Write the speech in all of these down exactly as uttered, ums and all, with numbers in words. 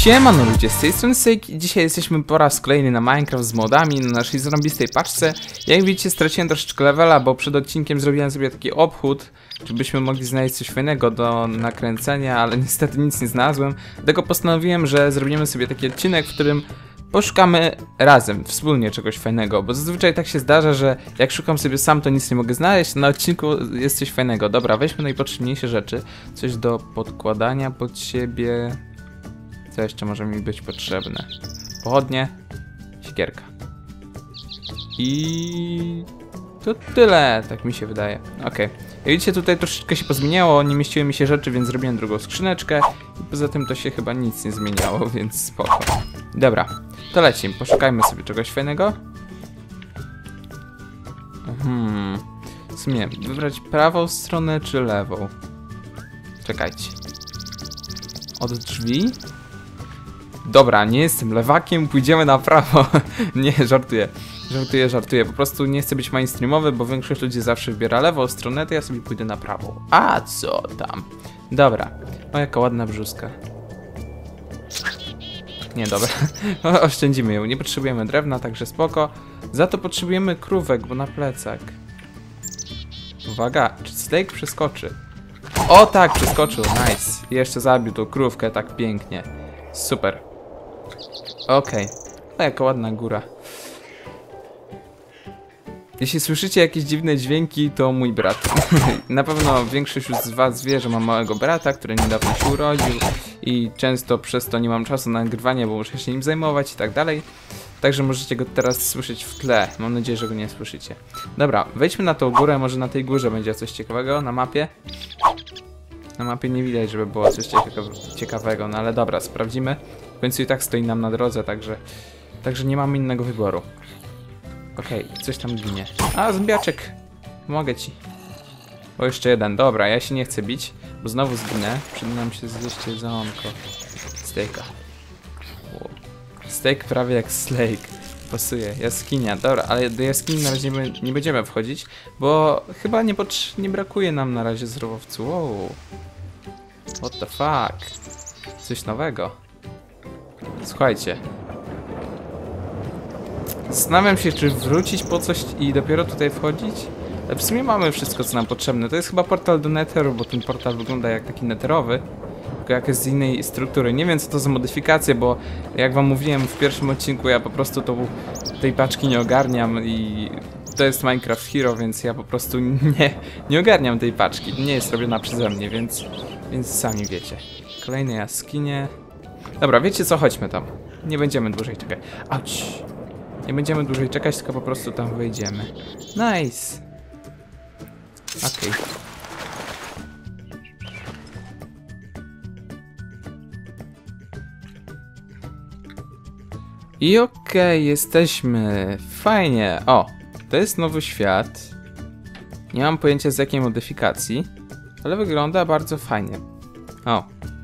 Siemano ludzie, z tej strony Sejk i dzisiaj jesteśmy po raz kolejny na Minecraft z modami na naszej zarąbistej paczce. Jak widzicie, straciłem troszeczkę levela, bo przed odcinkiem zrobiłem sobie taki obchód, żebyśmy mogli znaleźć coś fajnego do nakręcenia, ale niestety nic nie znalazłem. Dlatego postanowiłem, że zrobimy sobie taki odcinek, w którym poszukamy razem, wspólnie czegoś fajnego, bo zazwyczaj tak się zdarza, że jak szukam sobie sam, to nic nie mogę znaleźć, na odcinku jest coś fajnego. Dobra, weźmy najpotrzebniejsze rzeczy, coś do podkładania pod siebie. Co jeszcze może mi być potrzebne? Pochodnie, siekierka. I to tyle, tak mi się wydaje. Ok. Jak widzicie, tutaj troszeczkę się pozmieniało, nie mieściły mi się rzeczy, więc zrobiłem drugą skrzyneczkę. I poza tym to się chyba nic nie zmieniało, więc spoko. Dobra, to lecimy. Poszukajmy sobie czegoś fajnego. Hmm. W sumie, wybrać prawą stronę czy lewą? Czekajcie. Od drzwi? Dobra, nie jestem lewakiem, pójdziemy na prawo. Nie, żartuję. Żartuję, żartuję. Po prostu nie chcę być mainstreamowy, bo większość ludzi zawsze wybiera lewą stronę, to ja sobie pójdę na prawą. A co tam? Dobra. O, jaka ładna brzuska. Nie, dobra. Oszczędzimy ją. Nie potrzebujemy drewna, także spoko. Za to potrzebujemy krówek, bo na plecak. Uwaga, czy Slake przeskoczy? O tak, przeskoczył. Nice. I jeszcze zabił tą krówkę tak pięknie. Super. Okej. Okay. O, jaka ładna góra. Jeśli słyszycie jakieś dziwne dźwięki, to mój brat. Na pewno większość z was wie, że mam małego brata, który niedawno się urodził i często przez to nie mam czasu na nagrywanie, bo muszę się nim zajmować i tak dalej. Także możecie go teraz słyszeć w tle. Mam nadzieję, że go nie słyszycie. Dobra, wejdźmy na tą górę, może na tej górze będzie coś ciekawego na mapie. Na mapie nie widać, żeby było coś ciekawego, no ale dobra, sprawdzimy. W końcu i tak stoi nam na drodze, także, także nie mamy innego wyboru. Okej, okay, coś tam ginie. A, zombiaczek! Pomogę ci. O, jeszcze jeden. Dobra, ja się nie chcę bić, bo znowu zginę. Przyda nam się zjeść jedzonko. Steaka. Wow. Steak prawie jak Slake. Pasuje. Jaskinia. Dobra, ale do jaskini na razie nie, nie będziemy wchodzić, bo chyba nie, nie brakuje nam na razie surowców. Wow. What the fuck? Coś nowego. Słuchajcie. Zastanawiam się, czy wrócić po coś i dopiero tutaj wchodzić? W sumie mamy wszystko, co nam potrzebne. To jest chyba portal do Netheru, bo ten portal wygląda jak taki netherowy, tylko jak jest z innej struktury. Nie wiem, co to za modyfikacje, bo jak wam mówiłem w pierwszym odcinku, ja po prostu to, tej paczki nie ogarniam i to jest Minecraft Hero, więc ja po prostu nie, nie ogarniam tej paczki. Nie jest robiona przeze mnie, więc, więc sami wiecie. Kolejne jaskinie. Dobra, wiecie co? Chodźmy tam. Nie będziemy dłużej czekać. Auć! Nie będziemy dłużej czekać, tylko po prostu tam wejdziemy. Nice! Okej. Okay. I okej, okay, jesteśmy. Fajnie. O, to jest nowy świat. Nie mam pojęcia z jakiej modyfikacji, ale wygląda bardzo fajnie. O.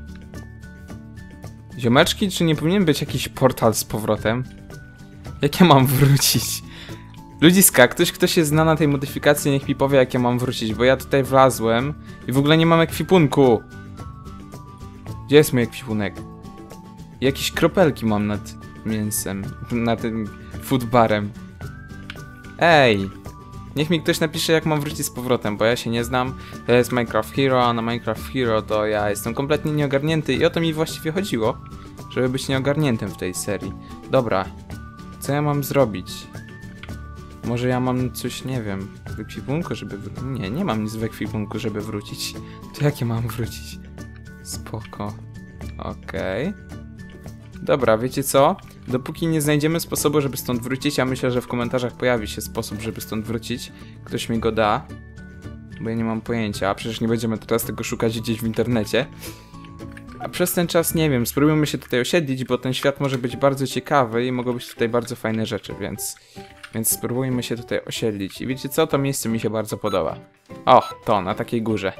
Ziomeczki, czy nie powinien być jakiś portal z powrotem? Jak ja mam wrócić? Ludziska, ktoś, kto się zna na tej modyfikacji, niech mi powie, jak ja mam wrócić, bo ja tutaj wlazłem i w ogóle nie mam ekwipunku. Gdzie jest mój ekwipunek? Jakieś kropelki mam nad mięsem, nad tym foodbarem. Ej! Niech mi ktoś napisze, jak mam wrócić z powrotem, bo ja się nie znam. To jest Minecraft Hero, a na Minecraft Hero to ja jestem kompletnie nieogarnięty i o to mi właściwie chodziło, żeby być nieogarniętym w tej serii. Dobra. Co ja mam zrobić? Może ja mam coś, nie wiem, w ekwipunku, żeby wrócić? Nie, nie mam nic w ekwipunku, żeby wrócić. To jak ja mam wrócić? Spoko. Okej. Okay. Dobra, wiecie co? Dopóki nie znajdziemy sposobu, żeby stąd wrócić, a myślę, że w komentarzach pojawi się sposób, żeby stąd wrócić. Ktoś mi go da. Bo ja nie mam pojęcia, a przecież nie będziemy teraz tego szukać gdzieś w internecie. A przez ten czas, nie wiem, spróbujmy się tutaj osiedlić, bo ten świat może być bardzo ciekawy i mogą być tutaj bardzo fajne rzeczy, więc... Więc spróbujmy się tutaj osiedlić. I wiecie co? To miejsce mi się bardzo podoba. O, to, na takiej górze.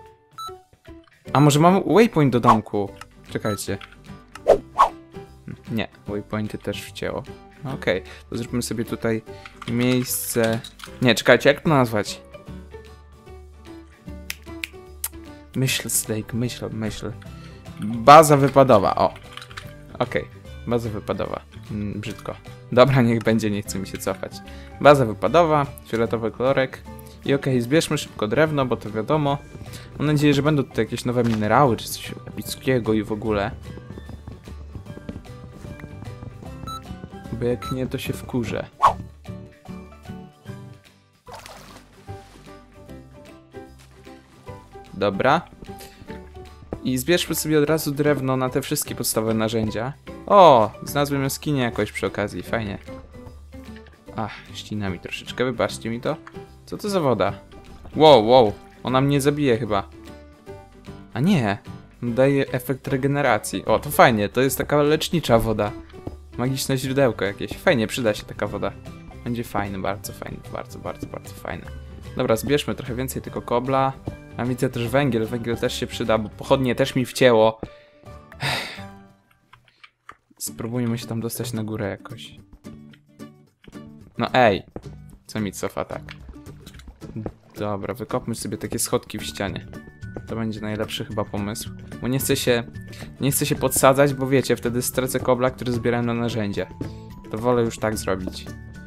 A może mamy waypoint do domku? Czekajcie. Nie, waypointy też wcięło. Okej, okay, to zróbmy sobie tutaj miejsce... Nie, czekajcie, jak to nazwać? Myśl, Slake, myśl, myśl. Baza wypadowa, o. Okej, okay. Baza wypadowa. Mm, brzydko. Dobra, niech będzie, nie chce mi się cofać. Baza wypadowa, fioletowy kolorek. I okej, okay, zbierzmy szybko drewno, bo to wiadomo. Mam nadzieję, że będą tutaj jakieś nowe minerały, czy coś epickiego i w ogóle. Bo jak nie, to się wkurzę. Dobra. I zbierzmy sobie od razu drewno na te wszystkie podstawowe narzędzia. O, znalazłem jaskinię jakoś przy okazji, fajnie. Ach, ścina mi troszeczkę, wybaczcie mi to. Co to za woda? Wow, wow, ona mnie zabije chyba. A nie, daje efekt regeneracji. O, to fajnie, to jest taka lecznicza woda. Magiczne źródełko jakieś. Fajnie, przyda się taka woda. Będzie fajny, bardzo fajny, bardzo, bardzo, bardzo fajny. Dobra, zbierzmy trochę więcej tylko kobla. A widzę też węgiel, węgiel też się przyda, bo pochodnie też mi wcięło. Spróbujmy się tam dostać na górę jakoś. No ej, co mi cofa tak? Dobra, wykopmy sobie takie schodki w ścianie. To będzie najlepszy chyba pomysł. Bo nie chcę się, nie chcę się podsadzać, bo wiecie, wtedy stracę kobla, który zbierałem na narzędzie. To wolę już tak zrobić.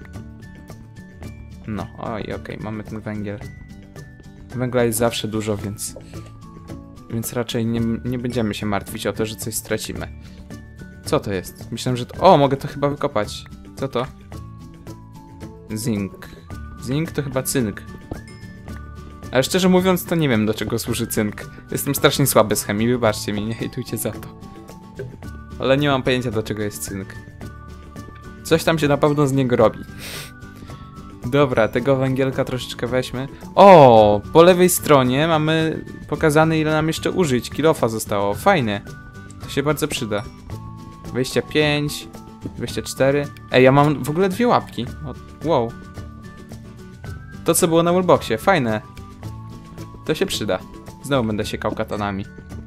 No, oj, okej, okay, mamy ten węgiel. Węgla jest zawsze dużo, więc... Więc raczej nie, nie będziemy się martwić o to, że coś stracimy. Co to jest? Myślałem, że to... O, mogę to chyba wykopać. Co to? Zink. Zink to chyba cynk. Ale szczerze mówiąc, to nie wiem, do czego służy cynk. Jestem strasznie słaby z chemii, wybaczcie mi, nie hejtujcie za to. Ale nie mam pojęcia, do czego jest cynk. Coś tam się na pewno z niego robi. Dobra, tego węgielka troszeczkę weźmy. O, po lewej stronie mamy pokazane, ile nam jeszcze użyć. Kilofa zostało, fajnie. To się bardzo przyda. dwadzieścia pięć, dwadzieścia cztery. Ej, ja mam w ogóle dwie łapki. O, wow. To, co było na wallboxie, fajne. To się przyda. Znowu będę siekał katanami.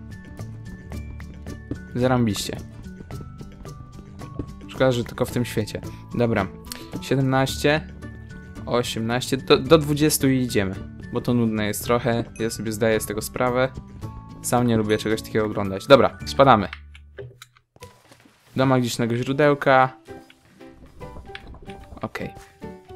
Zarambiście. Szkoda, że tylko w tym świecie. Dobra, siedemnaście, osiemnaście, do, do dwudziestu i idziemy. Bo to nudne jest trochę, ja sobie zdaję z tego sprawę. Sam nie lubię czegoś takiego oglądać. Dobra, spadamy. Do magicznego źródełka. Okej. Okay.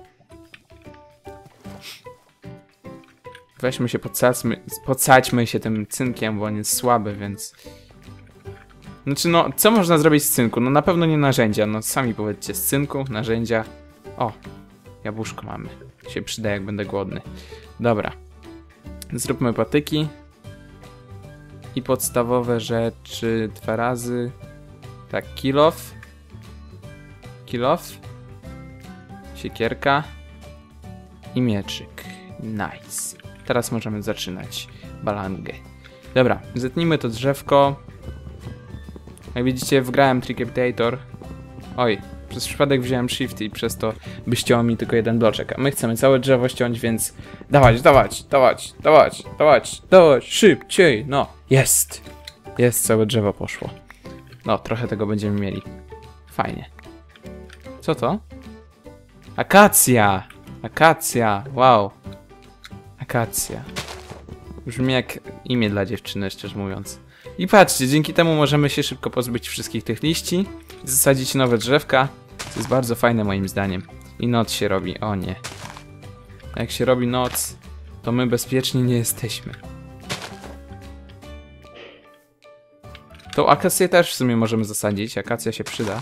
Weźmy się, podsadźmy, podsadźmy się tym cynkiem, bo on jest słaby, więc... Znaczy no, co można zrobić z cynku? No na pewno nie narzędzia, no sami powiedzcie, z cynku, narzędzia... O, jabłuszko mamy. Się przyda, jak będę głodny. Dobra. Zróbmy patyki. I podstawowe rzeczy dwa razy. Tak, kilof. Kilof. Siekierka. I mieczyk. Nice. Teraz możemy zaczynać balangę. Dobra, zetnijmy to drzewko. Jak widzicie, wgrałem Tricapitator. Oj, przez przypadek wziąłem shift i przez to by ściął mi tylko jeden bloczek. A my chcemy całe drzewo ściąć, więc dawać, dawać, dawać, dawać, dawać, dawać, szybciej, no, jest. Jest, całe drzewo poszło. No, trochę tego będziemy mieli. Fajnie. Co to? Akacja! Akacja, wow. Akacja. Brzmi jak imię dla dziewczyny, szczerze mówiąc. I patrzcie, dzięki temu możemy się szybko pozbyć wszystkich tych liści, zasadzić nowe drzewka, co jest bardzo fajne moim zdaniem. I noc się robi, o nie. A jak się robi noc, to my bezpieczni nie jesteśmy. Tą akację też w sumie możemy zasadzić, akacja się przyda.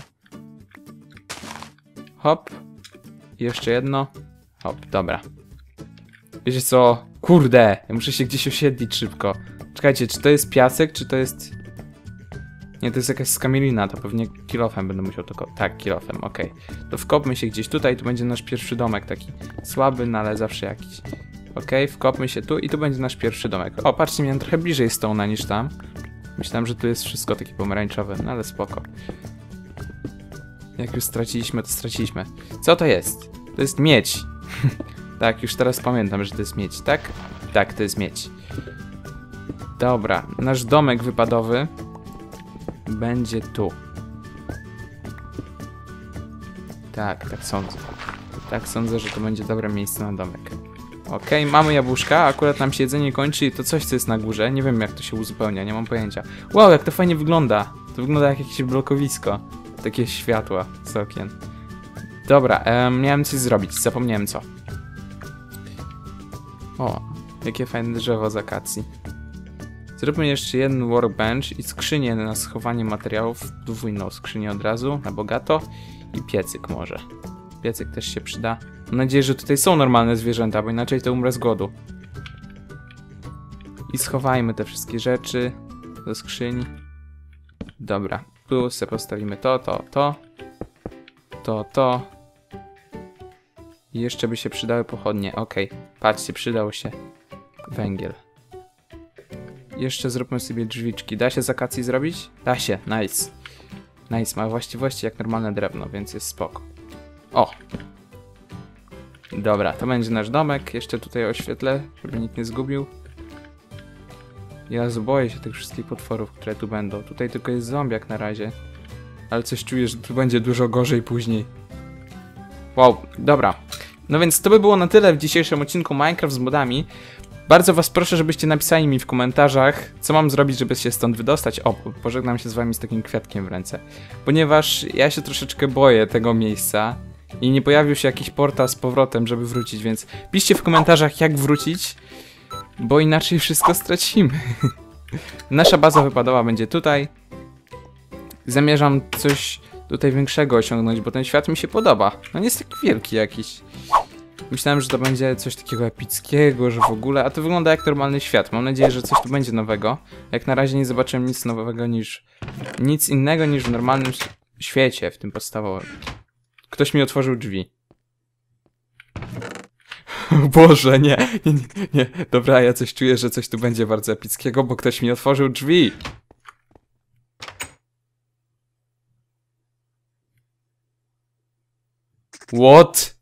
Hop. I jeszcze jedno. Hop, dobra. Wiecie co? Kurde, ja muszę się gdzieś osiedlić szybko. Czekajcie, czy to jest piasek, czy to jest... Nie, to jest jakaś skamielina, to pewnie kilofem będę musiał tylko... Tak, kilofem, okej. Okay. To wkopmy się gdzieś tutaj, tu będzie nasz pierwszy domek, taki słaby, no ale zawsze jakiś. Okej, okay, wkopmy się tu i tu będzie nasz pierwszy domek. O, patrzcie, miałem trochę bliżej Stone'a niż tam. Myślałem, że tu jest wszystko takie pomarańczowe, no ale spoko. Jak już straciliśmy, to straciliśmy. Co to jest? To jest miedź. Tak, już teraz pamiętam, że to jest miedź, tak? Tak, to jest miedź. Dobra, nasz domek wypadowy będzie tu. Tak, tak sądzę. Tak sądzę, że to będzie dobre miejsce na domek. Okej, okay, mamy jabłuszka, akurat nam się jedzenie kończy i to coś, co jest na górze. Nie wiem, jak to się uzupełnia, nie mam pojęcia. Wow, jak to fajnie wygląda. To wygląda jak jakieś blokowisko. Takie światła z okien. Dobra, em, miałem coś zrobić, zapomniałem co. O, jakie fajne drzewo z akacji. Zróbmy jeszcze jeden workbench i skrzynię na schowanie materiałów. Podwójną skrzynię od razu, na bogato. I piecyk może. Piecyk też się przyda. Mam nadzieję, że tutaj są normalne zwierzęta, bo inaczej to umrę z głodu. I schowajmy te wszystkie rzeczy do skrzyni. Dobra, tu sobie postawimy to, to, to. To, to. I jeszcze by się przydały pochodnie. Okej, patrzcie, przydał się węgiel. Jeszcze zróbmy sobie drzwiczki. Da się z akacji zrobić? Da się, nice. Nice, ma właściwości jak normalne drewno, więc jest spoko. O! Dobra, to będzie nasz domek. Jeszcze tutaj oświetlę, żeby nikt nie zgubił. Ja boję się tych wszystkich potworów, które tu będą. Tutaj tylko jest zombiak na razie. Ale coś czuję, że tu będzie dużo gorzej później. Wow, dobra. No więc to by było na tyle w dzisiejszym odcinku Minecraft z modami. Bardzo was proszę, żebyście napisali mi w komentarzach, co mam zrobić, żeby się stąd wydostać. O, pożegnam się z wami z takim kwiatkiem w ręce. Ponieważ ja się troszeczkę boję tego miejsca i nie pojawił się jakiś portal z powrotem, żeby wrócić, więc piszcie w komentarzach, jak wrócić, bo inaczej wszystko stracimy. Nasza baza wypadowa będzie tutaj. Zamierzam coś tutaj większego osiągnąć, bo ten świat mi się podoba. No nie jest taki wielki jakiś. Myślałem, że to będzie coś takiego epickiego, że w ogóle, a to wygląda jak normalny świat. Mam nadzieję, że coś tu będzie nowego. Jak na razie nie zobaczyłem nic nowego niż... Nic innego niż w normalnym świecie, w tym podstawowym. Ktoś mi otworzył drzwi. Boże, nie, nie, nie, nie. Dobra, ja coś czuję, że coś tu będzie bardzo epickiego, bo ktoś mi otworzył drzwi. What?